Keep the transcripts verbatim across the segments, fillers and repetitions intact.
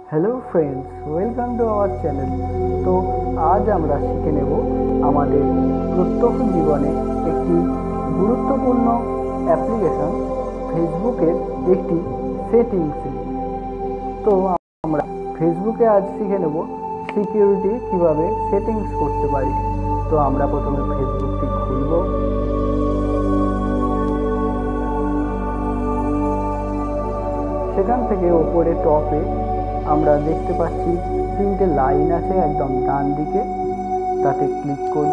Hello friends, welcome to our channel. तो आज আমরা শিখে নেব আমাদের প্রত্যক্ষ জীবনে একটি গুরুত্বপূর্ণ অ্যাপ্লিকেশন ফেসবুকের একটি সেটিংস। তো আমরা ফেসবুকে আজ শিখে নেব সিকিউরিটি কিভাবে সেটিংস করতে পারি। তো আমরা প্রথমে ফেসবুকটি খুলব। সেখান থেকে উপরে টপে আমরা দেখতে পাচ্ছি তিনটে লাইন আছে একদম ডান দিকে, তাতে ক্লিক করব।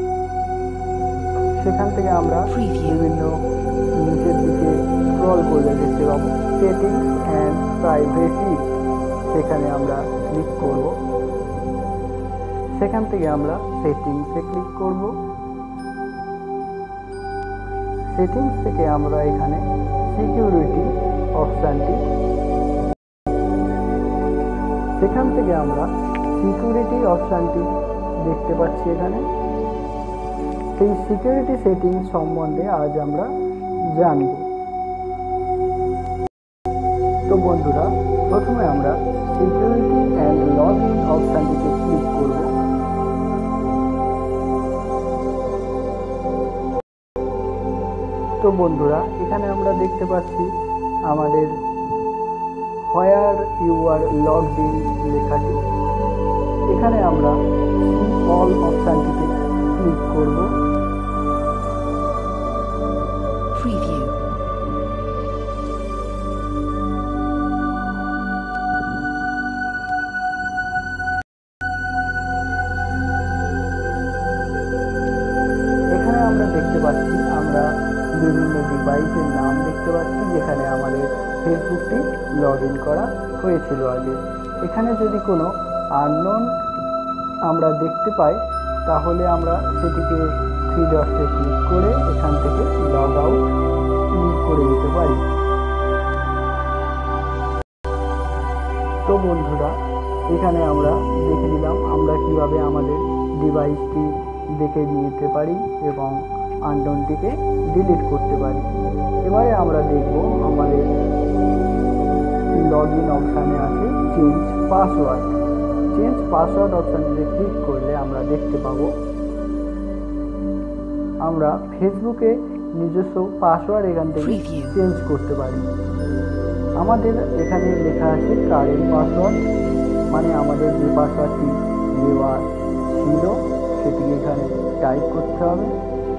সেখান থেকে আমরা বিভিন্ন নিচের দিকে স্ক্রল করলে দেখতে পাবো সেটিংস অ্যান্ড প্রাইভেসি, সেখানে আমরা ক্লিক করব। সেখান থেকে আমরা সেটিংসে ক্লিক করব। সেটিংস থেকে আমরা এখানে সিকিউরিটি অপশানটি, সেখান থেকে আমরা সিকিউরিটি অপশানটি দেখতে পাচ্ছি এখানে। সেই সিকিউরিটি সেটিং সম্বন্ধে আজ আমরা জানব। তো বন্ধুরা, প্রথমে আমরা সিকিউরিটি অ্যান্ড লগ ইন অপশানটিতে ক্লিক করব। তো বন্ধুরা, এখানে আমরা দেখতে পাচ্ছি আমাদের where you are logged in লেখাটি। এখানে আমরা অল অপশানটিতে ক্লিক করব। প্রিভিউ। এখানে আমরা দেখতে পাচ্ছি আমরা বিভিন্ন ডিভাইসের নাম দেখতে পাচ্ছি যেখানে আমাদের ফেসবুকটি লগ ইন করা হয়েছিল আগে। এখানে যদি কোনো আননোন আমরা দেখতে পাই তাহলে আমরা সেটিকে থ্রি ডটসে ক্লিক করে এখান থেকে লগ আউট করে দিতে পারি। তো বন্ধুরা, এখানে আমরা দেখে নিলাম আমরা কিভাবে আমাদের ডিভাইসটি দেখে নিতে পারি এবং আননোনটিকে ডিলিট করতে পারি। এবারে আমরা দেখব আমাদের লগ ইন অপশানে আছে চেঞ্জ পাসওয়ার্ড। চেঞ্জ পাসওয়ার্ড অপশানটিতে ক্লিক করলে আমরা দেখতে পাবো আমরা ফেসবুকে নিজস্ব পাসওয়ার্ড এখান থেকে চেঞ্জ করতে পারি। আমাদের এখানে লেখা আছে কারেন্ট পাসওয়ার্ড, মানে আমাদের যে পাসওয়ার্ডটি দেওয়া ছিল সেটিকে এখানে টাইপ করতে হবে।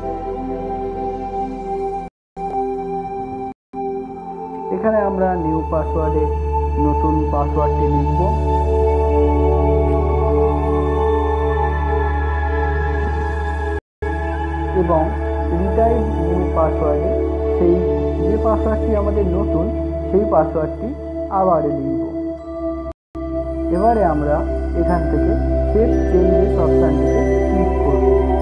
এখানে আমরা নিউ পাসওয়ার্ডে নতুন পাসওয়ার্ডটি লিখব এবং রিটাইপ নিউ পাসওয়ার্ডে সেই যে পাসওয়ার্ডটি আমাদের নতুন সেই পাসওয়ার্ডটি আবার লিখব। এবারে আমরা এখান থেকে সেভ চেঞ্জেস অপশানটিতে ক্লিক করব।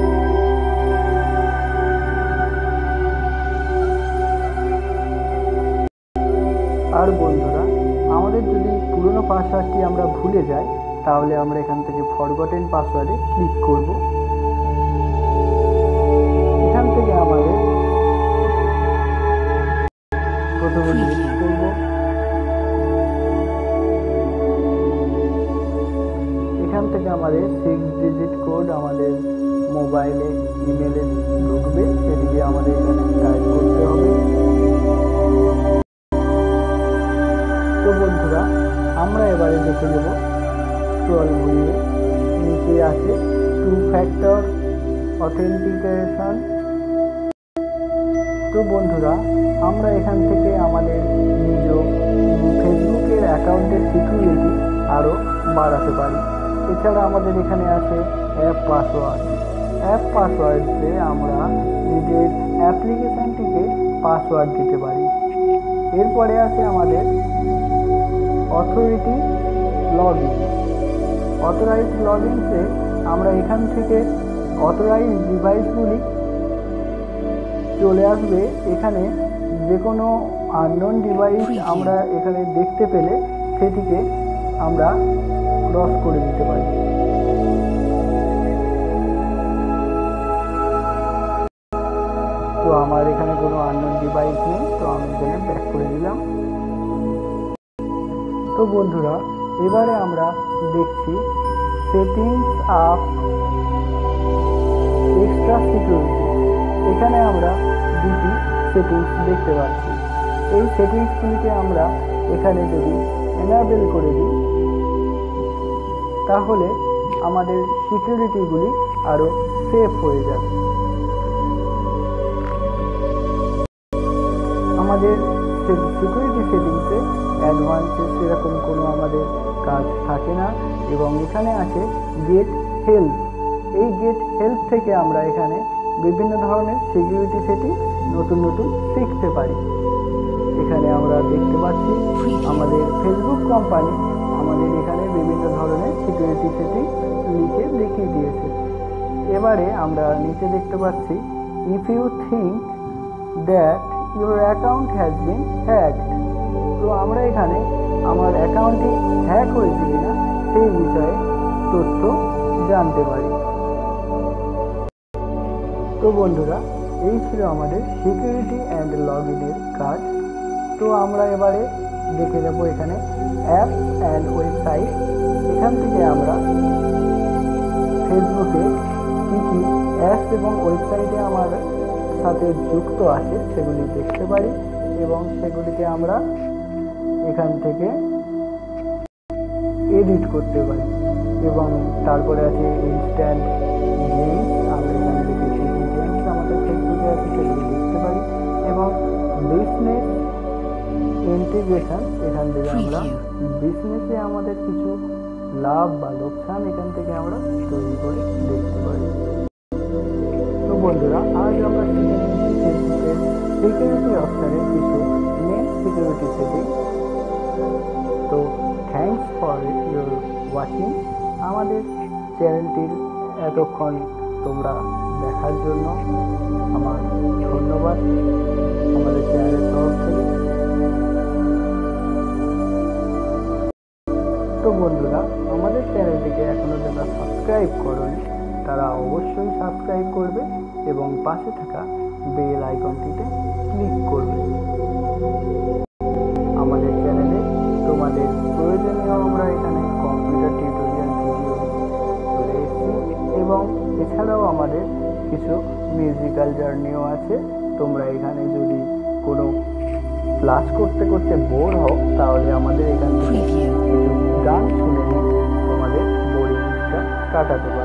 আর বন্ধুরা, আমাদের যদি পুরনো পাসওয়ার্ডটি আমরা ভুলে যাই তাহলে আমরা এখান থেকে ফরগটেন পাসওয়ার্ডে ক্লিক করব। এখান থেকে আমাদের প্রথমে ক্লিক করব। এখান থেকে আমাদের সিক্স ডিজিট কোড আমাদের মোবাইলে ইমেলে ঢুকবে, সেটিকে আমাদের এখানে টাইপ করতে হবে। তো বন্ধুরা, আমরা এবারে দেখে নেব স্ক্রল ঘুরিয়ে নিচে আছে টু ফ্যাক্টর অথেন্টিকেশন। তো বন্ধুরা, আমরা এখান থেকে আমাদের নিজ ফেসবুকের অ্যাকাউন্টের সিকিউরিটি আরও বাড়াতে পারি। এছাড়া আমাদের এখানে আছে অ্যাপ পাসওয়ার্ড। অ্যাপ পাসওয়ার্ডে আমরা নিজের অ্যাপ্লিকেশানটিকে পাসওয়ার্ড দিতে পারি। এরপরে আছে আমাদের authority log in. Authorize log ইনসে আমরা এখান থেকে অথরাইজ ডিভাইসগুলি চলে আসবে। এখানে যে কোনো আননোন ডিভাইস আমরা এখানে দেখতে পেলে সেটিকে আমরা ক্রস করে দিতে পারি। তো আমার এখানে কোনো আননোন ডিভাইস নেই, তো আমি এখানে ব্যাক করে দিলাম। তো বন্ধুরা, এবারে আমরা দেখছি সেটিংস আপ এক্সট্রা সিকিউরিটি। এখানে আমরা দুটি সেটিংস দেখতে পাচ্ছি। এই সেটিংসগুলিকে আমরা এখানে যদি এনাবেল করে দিই তাহলে আমাদের সিকিউরিটিগুলি আরও সেফ হয়ে যাবে। আমাদের সিকিউরিটি সেটিংসে অ্যাডভান্সে সেরকম কোনো আমাদের কাজ থাকে না এবং এখানে আছে গেট হেল্প। এই গেট হেল্প থেকে আমরা এখানে বিভিন্ন ধরনের সিকিউরিটি সেটিংস নতুন নতুন শিখতে পারি। এখানে আমরা দেখতে পাচ্ছি আমাদের ফেসবুক কোম্পানি আমাদের এখানে বিভিন্ন ধরনের সিকিউরিটি সেটিংস লিখে দেখিয়ে দিয়েছে। এবারে আমরা নিচে দেখতে পাচ্ছি if you think that your account has been hacked. তো আমরা এখানে আমার অ্যাকাউন্টটি হ্যাক হয়েছে কিনা সেই বিষয়ে তথ্য জানতে পারি। তো বন্ধুরা, এই ছিল আমাদের সিকিউরিটি অ্যান্ড লগ ইনের কাজ। তো আমরা এবারে দেখে নেব এখানে অ্যাপ অ্যান্ড ওয়েবসাইট। এখান থেকে আমরা ফেসবুকে কী কী অ্যাপস এবং ওয়েবসাইটে আমার সাথে যুক্ত আছে সেগুলি দেখতে পারি এবং সেগুলিকে আমরা এখান থেকে এডিট করতে পারি। এবং তারপরে আছে ইনস্ট্যান্ট গেমস। আমরা এখান থেকে কী কী গেমস আমাদের ফেসবুকে আছে সেগুলি দেখতে পারি এবং বিজনেস ইন্টিগ্রেশন। এখান থেকে আমরা বিজনেসে আমাদের কিছু লাভ বা লোকসান এখান থেকে আমরা তৈরি করে দেখতে পারি। তো বন্ধুরা, আজ আমরা শিখে নিয়েছি ফেসবুকের সিকিউরিটি অপশনের কিছু মেন সিকিউরিটি সেটিং। তো থ্যাংকস ফর ইউর ওয়াচিং। আমাদের চ্যানেলটির এতক্ষণ তোমরা দেখার জন্য আমার ধন্যবাদ আমাদের চ্যানেলের তরফ থেকে। তো বন্ধুরা, আমাদের চ্যানেলটিকে এখনও যারা সাবস্ক্রাইব করোনি তারা অবশ্যই সাবস্ক্রাইব করবে এবং পাশে থাকা বেল আইকনটিতে ক্লিক করবে। আমাদের চ্যানেলে তোমাদের প্রয়োজনীয় আমরা এখানে কম্পিউটার টিউটোরিয়াল ভিডিও চলে এসেছি এবং এছাড়াও আমাদের কিছু মিউজিক্যাল জার্নিও আছে। তোমরা এখানে যদি কোনো ক্লাস করতে করতে বোর হও তাহলে আমাদের এখান থেকে কিছু গান শুনে নিয়ে তোমাদের বোরিংটা কাটাতে পারো।